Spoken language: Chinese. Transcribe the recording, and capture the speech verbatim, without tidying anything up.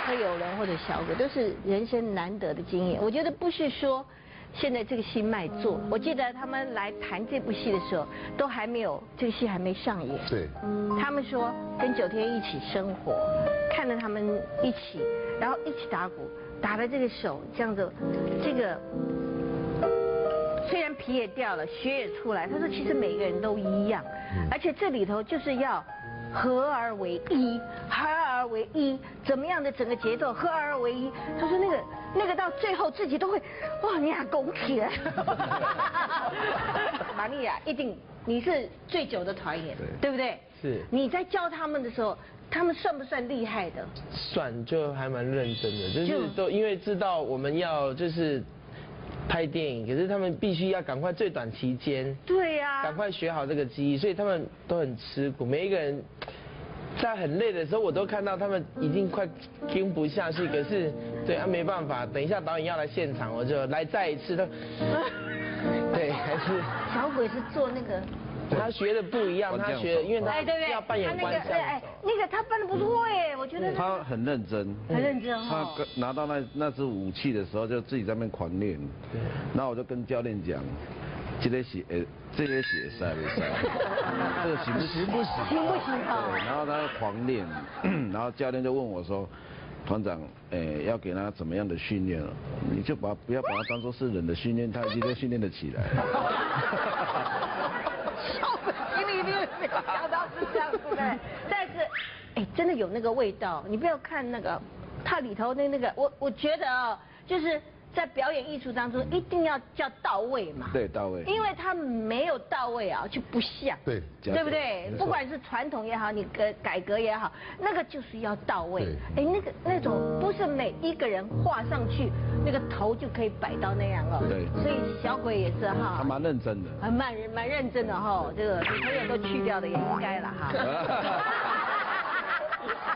柯有伦或者小鬼都是人生难得的经验。我觉得不是说现在这个戏卖座，我记得他们来谈这部戏的时候，都还没有这个戏还没上演。 对， 他们说跟九天一起生活，看着他们一起，然后一起打鼓，打的这个手这样子，这个。虽然皮也掉了，血也出来，他说其实每个人都一样，而且这里头就是要合而为一，合而为一，怎么样的整个节奏合而为一。他说那个那个到最后自己都会，哇，你俩拱起来。玛利亚一定你是最久的团员，对不对？ 是。 你在教他们的时候，他们算不算厉害的？ 算，就还蛮认真的，就是都因为知道我们要就是。拍电影，可是他们必须要赶快最短期间， 对呀、啊， 赶快学好这个技艺，所以他们都很吃苦。每一个人在很累的时候，我都看到他们已经快听不下去，可是对啊没办法，等一下导演要来现场，我就来再一次。他对还是小鬼是做那个。 他学的不一样，他学，因为他要扮演官将手。 哎，那个他扮的不错哎，我觉得。 他很认真， 很认真他拿到那那支武器的时候，就自己在那边狂练。然后我就跟教练讲，这个是呃，这个是会塞不塞？这个行不行？不行。 行不行啊？ 对，然后他狂练，然后教练就问我说。团长，诶、欸，要给他怎么样的训练了？你就把不要把他当作是人的训练，他一定都训练得起来。 心里一定没有想到是这样子的，但是，哎、欸，真的有那个味道。你不要看那个，它里头的那个，我我觉得啊、哦，就是在表演艺术当中一定要叫到位嘛。 对，到位。 因为它没有到位啊，就不像。 对， 对不对？不管是传统也好，你改改革也好，那个就是要到位。哎，那个那种不是每一个人画上去，那个头就可以摆到那样哦。 对。 所以小鬼也是哈。 他蛮认真的。 很蛮蛮认真的哈，这个女朋友都去掉的也应该了哈。